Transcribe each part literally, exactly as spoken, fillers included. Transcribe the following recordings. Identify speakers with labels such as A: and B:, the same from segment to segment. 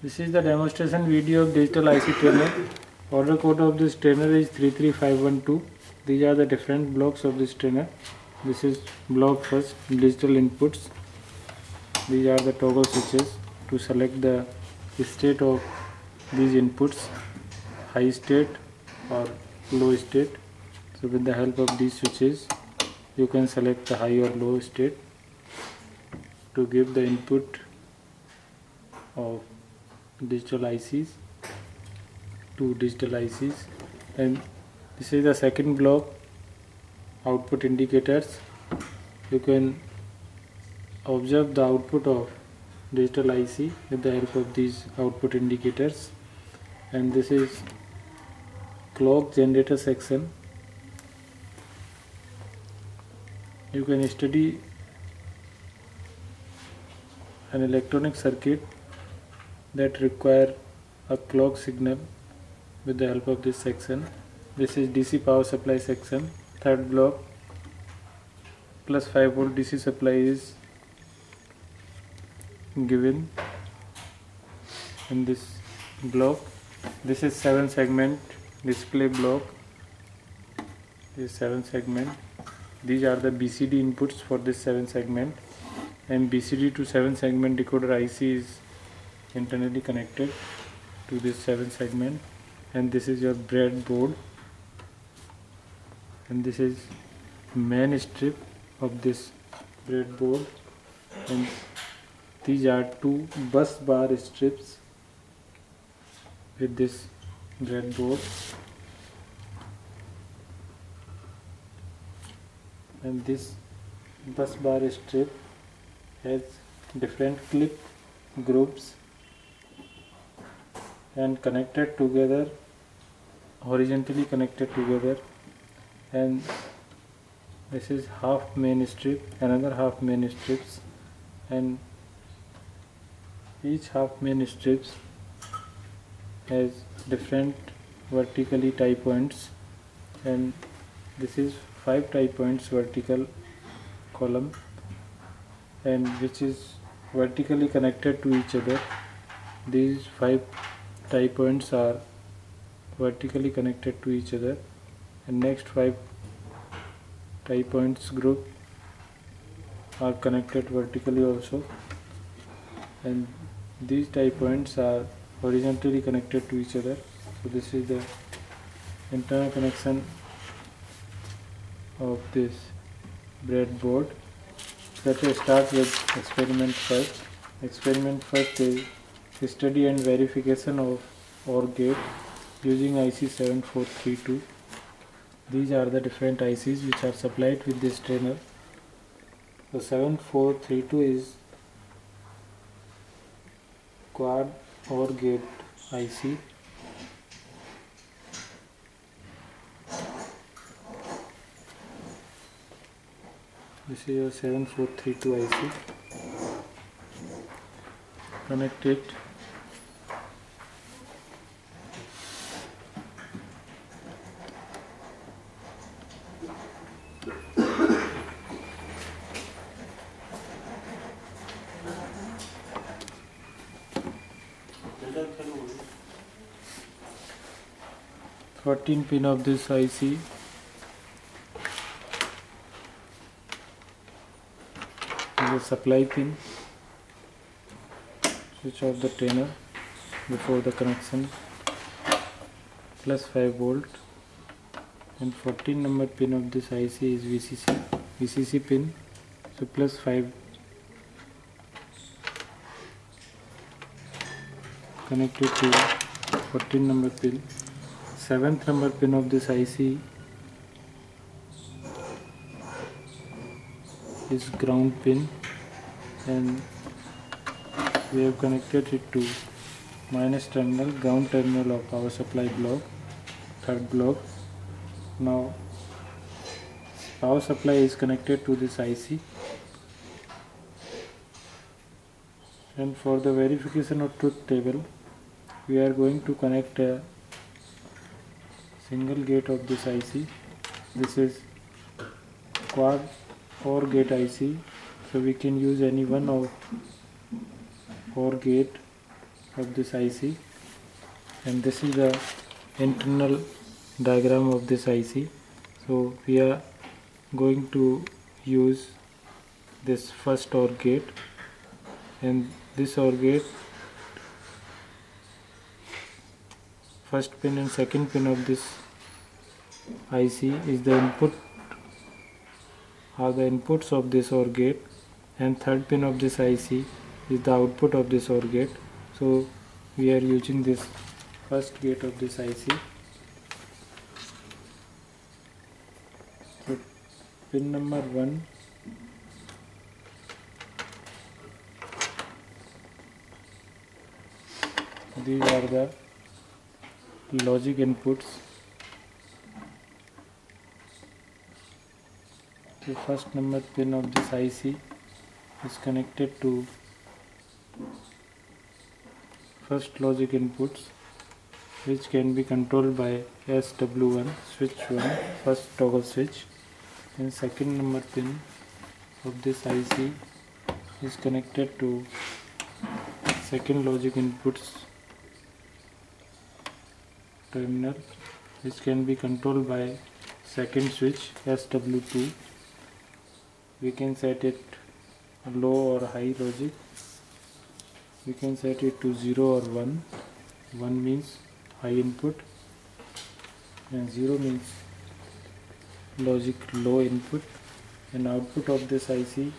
A: This is the demonstration video of digital I C trainer. Order code of this trainer is three three five one two. These are the different blocks of this trainer. This is block first, digital inputs. These are the toggle switches to select the state of these inputs, high state or low state. So with the help of these switches you can select the high or low state to give the input of digital I Cs to digital I Cs. And this is the second block, output indicators. You can observe the output of digital I C with the help of these output indicators. And this is clock generator section. You can study an electronic circuit that require a clock signal with the help of this section. This is D C power supply section. Third block, plus five volt D C supply is given in this block. This is seven segment display block. This is seven segment. These are the B C D inputs for this seven segment, and B C D to seven segment decoder I C is internally connected to this seven segment. And this is your breadboard, and this is main strip of this breadboard, and these are two bus bar strips with this breadboard. And this bus bar strip has different clip groups and connected together, horizontally connected together. And this is half main strip, another half main strips, and each half main strips has different vertically tie points, and this is five tie points vertical column, and which is vertically connected to each other. These five tie points are vertically connected to each other, and next five tie points group are connected vertically also, and these tie points are horizontally connected to each other. So this is the internal connection of this breadboard. Let us start with experiment first. Experiment first is study and verification of OR gate using I C seven four three two. These are the different I Cs which are supplied with this trainer. The seven four three two is quad OR gate I C. This is your seven four three two I C. Connect it. fourteen pin of this I C. The supply pin. Switch off the trainer before the connection. Plus five volt. And fourteen number pin of this I C is V C C. V C C pin. So plus five. Connected to fourteen number pin. Seventh number pin of this I C is ground pin, and we have connected it to minus terminal, ground terminal of power supply block, third block. Now power supply is connected to this I C, and for the verification of truth table we are going to connect a single gate of this I C. This is quad OR gate I C, so we can use any one of OR gate of this I C, and this is the internal diagram of this I C. So we are going to use this first OR gate, and this OR gate, first pin and second pin of this I C is the input are the inputs of this OR gate, and third pin of this I C is the output of this OR gate. So we are using this first gate of this I C. So pin number one, these are the logic inputs. The first number pin of this I C is connected to first logic inputs, which can be controlled by S W one, switch one, first toggle switch, and second number pin of this I C is connected to second logic inputs terminal, which can be controlled by second switch S W two. We can set it low or high logic. We can set it to zero or one. one means high input and zero means logic low input, and output of this I C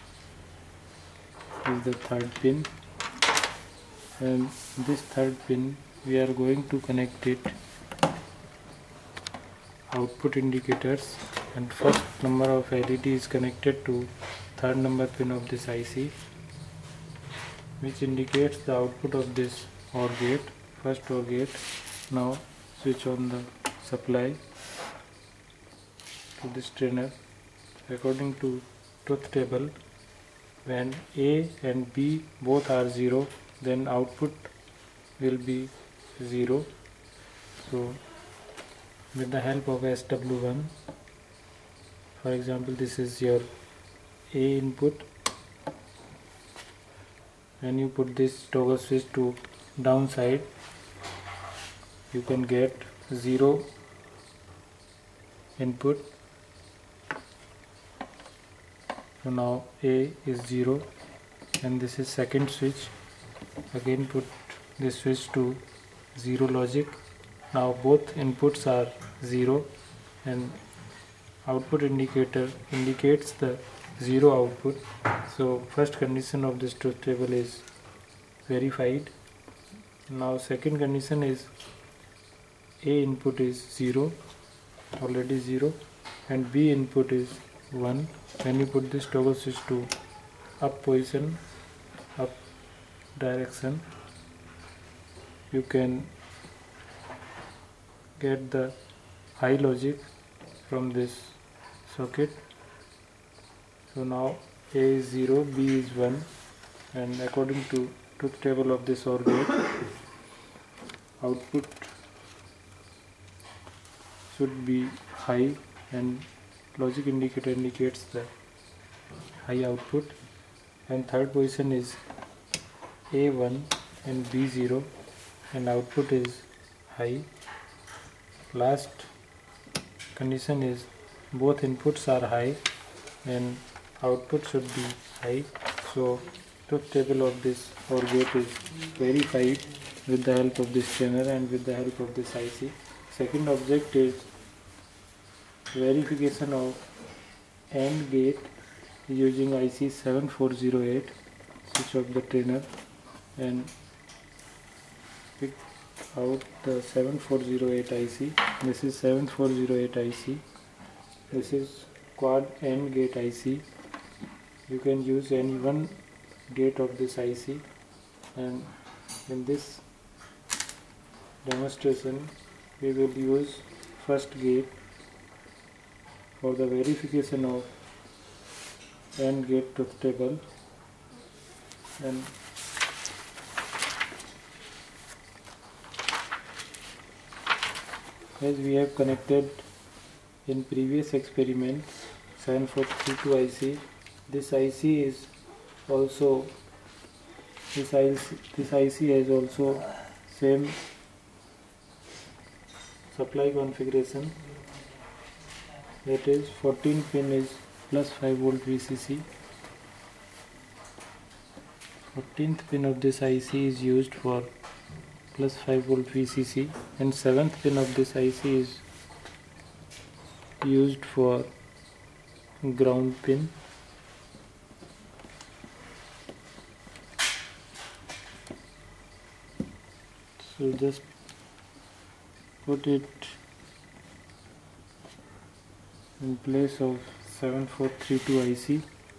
A: is the third pin, and this third pin we are going to connect it output indicators, and first number of L E D is connected to third number pin of this I C, which indicates the output of this OR gate, first OR gate. Now switch on the supply to this trainer. According to truth table, when A and B both are zero, then output will be zero. So with the help of S W one, for example, this is your A input. When you put this toggle switch to downside, you can get zero input. So now A is zero, and this is second switch. Again put this switch to zero logic. Now both inputs are zero, and output indicator indicates the zero output. So first condition of this truth table is verified. Now second condition is A input is zero, already zero, and B input is one. When you put this toggle switch to up position, up direction, you can get the high logic from this socket. So now A is zero, B is one, and according to truth table of this OR gate, output should be high, and logic indicator indicates the high output, and third position is A one and B zero, and output is high. Last condition is both inputs are high and output should be high. So truth table of this OR gate is verified with the help of this trainer and with the help of this I C. Second object is verification of AND gate using I C seven four zero eight. Switch off the trainer and pick out the seven four zero eight I C. This is seven four zero eight I C. This is quad AND gate I C. You can use any one gate of this I C, and in this demonstration we will use first gate for the verification of AND gate truth table. And as we have connected in previous experiment seven four three two I C, this I C is also this I C, this I C has also same supply configuration, that is fourteen pin is plus five volt V C C. fourteenth pin of this I C is used for plus five volt V C C, and seventh pin of this I C is used for ground pin. So just put it in place of seven four three two I C.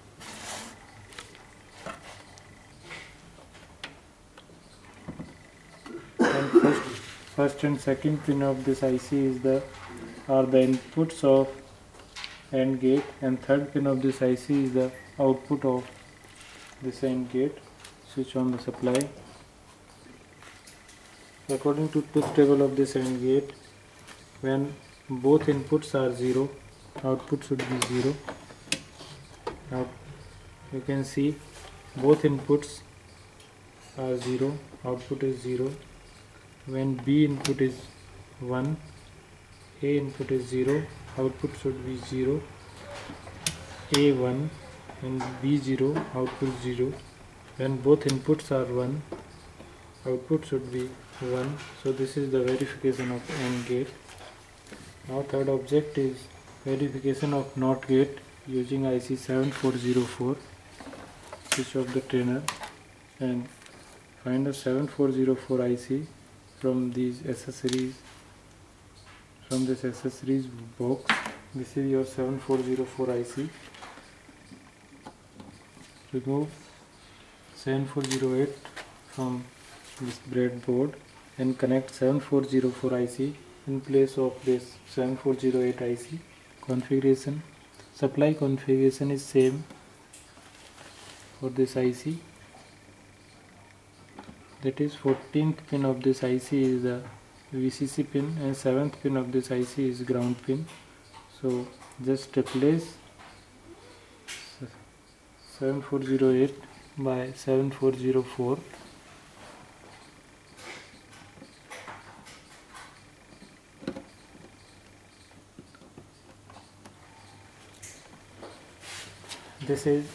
A: And first, first and second pin of this I C is the are the inputs of AND gate, and third pin of this I C is the output of this AND gate. Switch on the supply. According to truth table of this AND gate, when both inputs are zero, output should be zero. Now you can see both inputs are zero, output is zero. When B input is one, A input is zero, output should be zero. A one and B zero, output zero. When both inputs are one, output should be one. So this is the verification of AND gate. Now third object is verification of NOT gate using I C seven four zero four. Switch off the trainer and find a seven four zero four I C from these accessories, from this accessories box. This is your seven four zero four I C. Remove seven four zero eight from this breadboard and connect seven four zero four I C in place of this seven four zero eight I C. Configuration, supply configuration is same for this I C. That is fourteenth pin of this I C is the V C C pin and seventh pin of this I C is ground pin. So just replace seven four zero eight by seven four zero four. This is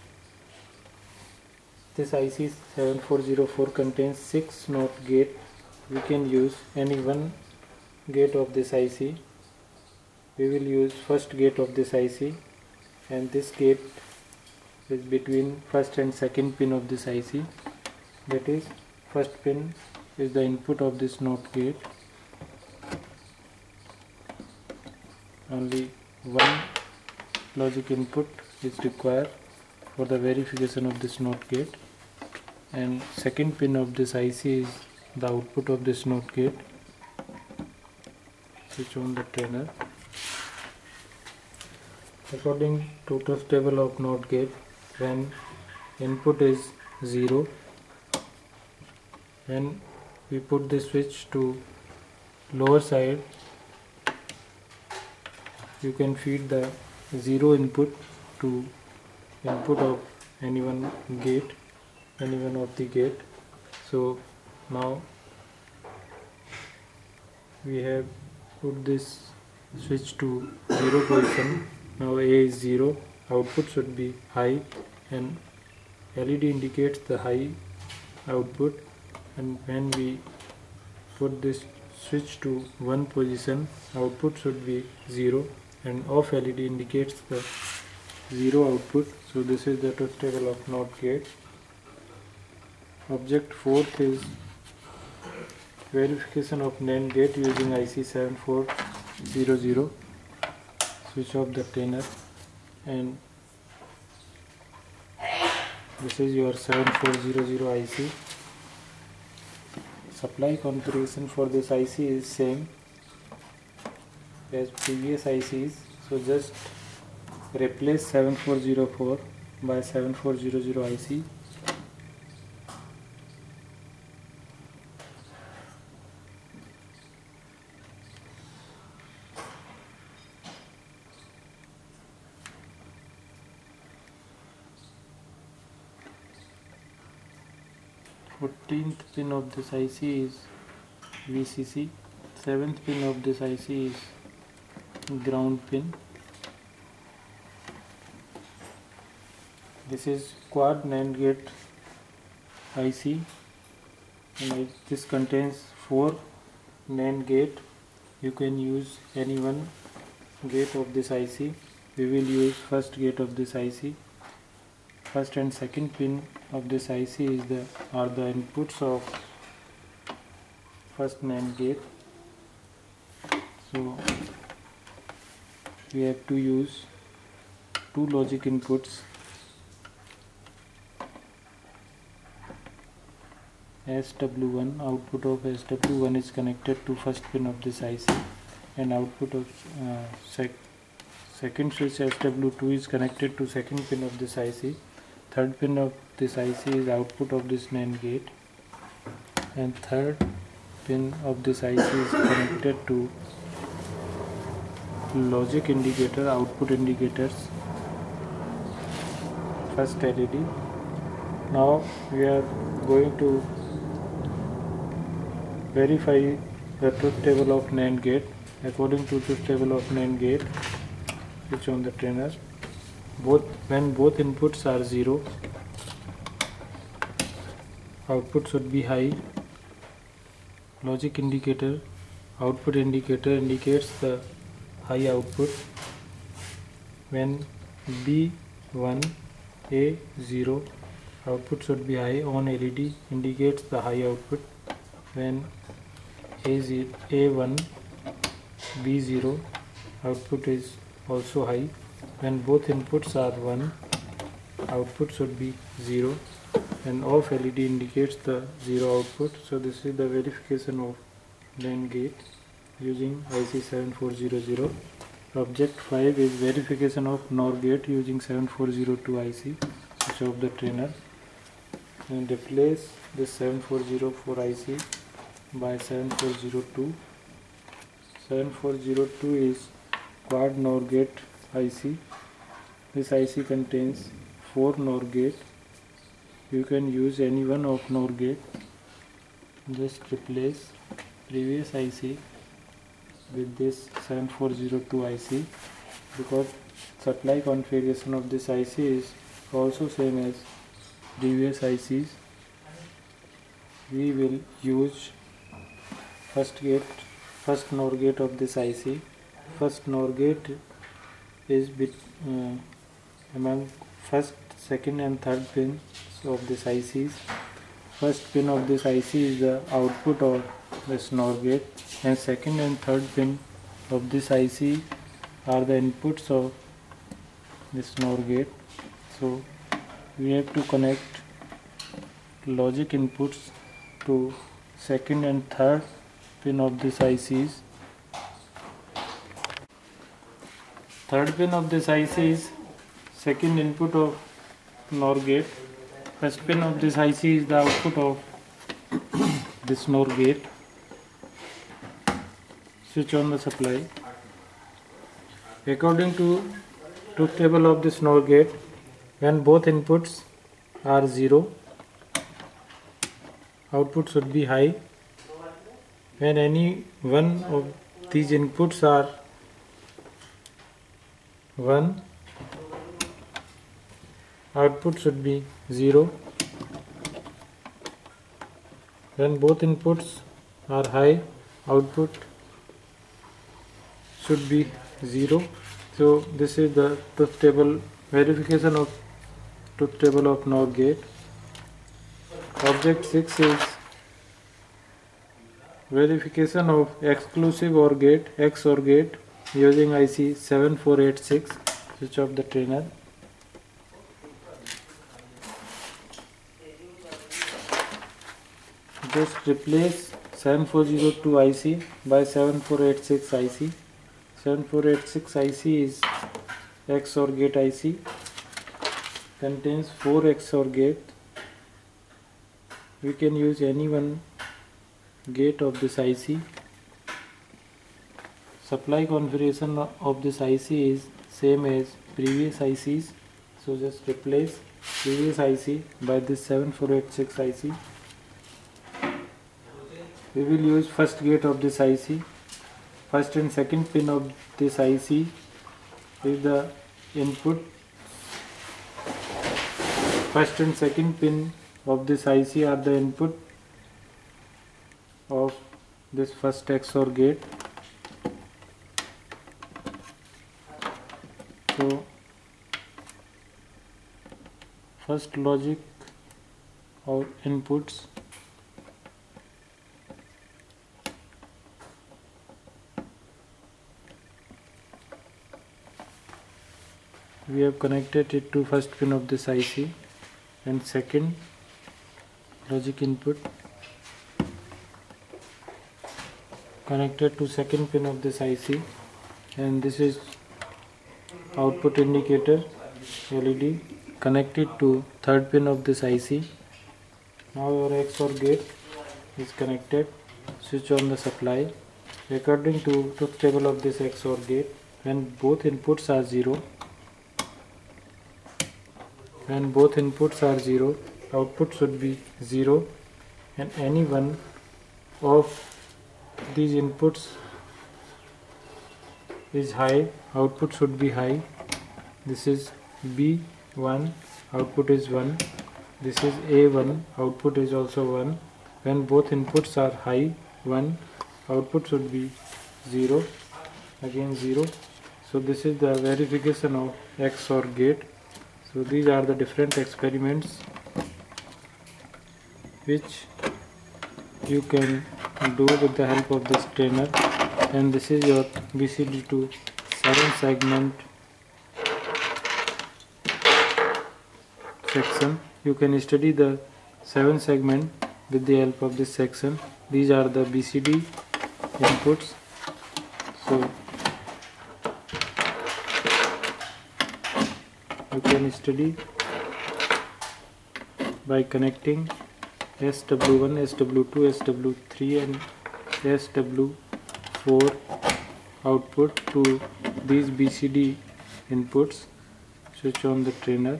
A: this I C seven four zero four contains six NOT gate. We can use any one gate of this I C. We will use first gate of this I C, and this gate is between first and second pin of this I C. That is, first pin is the input of this NOT gate. Only one logic input is required for the verification of this NOT gate, and second pin of this I C is the output of this NOT gate. Switch on the trainer. According to truth table of NOT gate, when input is zero and we put the switch to lower side, you can feed the zero input to input of any one gate, any one of the gate. So now we have put this switch to zero position. Now A is zero, output should be high, and L E D indicates the high output. And when we put this switch to one position, output should be zero, and off L E D indicates the zero output. So this is the truth table of NOT gate. Object fourth is verification of NAND gate using I C seven four zero zero. Switch off the trainer, and this is your seven four zero zero I C. Supply configuration for this I C is same as previous I Cs. So just replace seven four zero four by seven four zero zero I C. fourteenth pin of this I C is V C C. seventh pin of this I C is ground pin. This is quad NAND gate I C, and this contains four NAND gate. You can use any one gate of this I C. We will use first gate of this I C. First and second pin of this I C is the are the inputs of first NAND gate. So we have to use two logic inputs. S W one, output of S W one is connected to first pin of this I C, and output of uh, sec second switch S W two is connected to second pin of this I C. Third pin of this I C is output of this NAND gate, and third pin of this I C is connected to logic indicator, output indicators, first L E D. Now we are going to verify the truth table of NAND gate. According to truth table of NAND gate, switch on the trainer. Both when both inputs are zero, output should be high. Logic indicator, output indicator indicates the high output. When B one, A zero, output should be high. On L E D indicates the high output. When A zero, A one, B zero, output is also high. When both inputs are one, output should be zero, and off L E D indicates the zero output. So this is the verification of NAND gate using I C seven four zero zero. Object five is verification of NOR gate using seven four zero two I C. Switch off the trainer and replace this seven four zero four I C by seven four zero two. seven four zero two is quad NOR gate I C. This I C contains four NOR gate. You can use any one of NOR gate. Just replace previous I C with this seven four zero two I C, because supply configuration of this I C is also same as previous I Cs. We will use first gate, first NOR gate of this I C. First NOR gate is bit, uh, among first, second and third pins of this I Cs. First pin of this I C is the output of this NOR gate, and second and third pin of this I C are the inputs of this NOR gate. So we have to connect logic inputs to second and third pin of this I Cs. Third pin of this I C is second input of NOR gate. First pin of this I C is the output of this NOR gate. Switch on the supply. According to truth table of this NOR gate, when both inputs are zero, output should be high. When any one of these inputs are one, output should be zero. When both inputs are high, output should be zero. So this is the truth table, verification of truth table of NOR gate. Object six is verification of exclusive OR gate, X OR gate, using I C seven four eight six. Switch off the trainer. Just replace seven four zero two I C by seven four eight six I C. seven four eight six I C is X OR gate I C, contains four X OR gate. We can use any one gate of this I C. Supply configuration of this I C is same as previous I Cs. So just replace previous I C by this seven four eight six I C. we will use first gate of this I C. First and second pin of this I C is the input. First and second pin of this I C are the input of this first X O R gate. So first logic or inputs we have connected it to first pin of this I C, and second logic input connected to second pin of this I C, and this is output indicator L E D connected to third pin of this I C. Now your X O R gate is connected. Switch on the supply. According to truth table of this X O R gate, when both inputs are zero, when both inputs are zero, output should be zero, and any one of these inputs is high, output should be high. This is B one, output is one. This is A one, output is also one. When both inputs are high, one, output should be zero, again zero. So this is the verification of X O R gate. So these are the different experiments which you can do with the help of this trainer, and this is your B C D to seven segment section. You can study the seven segment with the help of this section. These are the B C D inputs. So you can study by connecting S W one, S W two, S W three and S W four output to these B C D inputs. Switch on the trainer.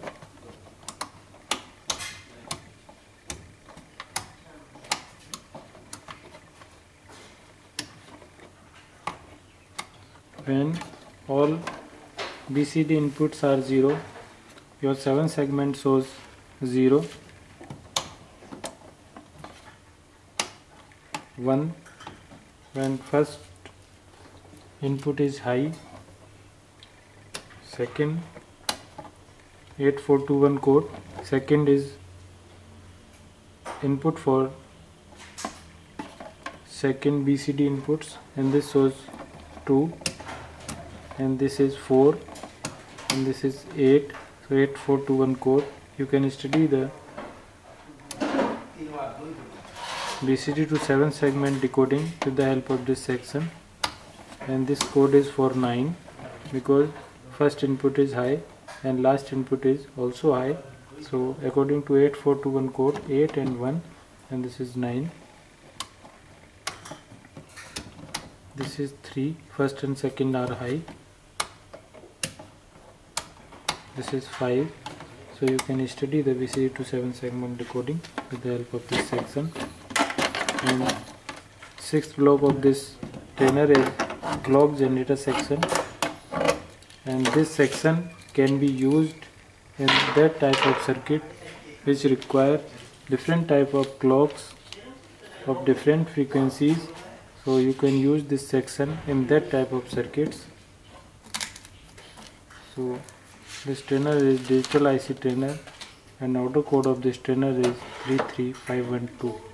A: When all B C D inputs are zero, your seven segment shows zero, one. When first input is high, second eight four two one code, second is input for second B C D inputs, and this shows two, and this is four, and this is eight. So eight four two one code. You can study the B C D to seven segment decoding with the help of this section, and this code is for nine because first input is high and last input is also high. So according to eight four two one code, eight and one, and this is nine. This is three, first and second are high. This is five. So you can study the B C D to seven segment decoding with the help of this section. And sixth block of this trainer is clock generator section, and this section can be used in that type of circuit which require different type of clocks of different frequencies. So you can use this section in that type of circuits. So this trainer is digital I C trainer, and auto code of this trainer is three three five one two.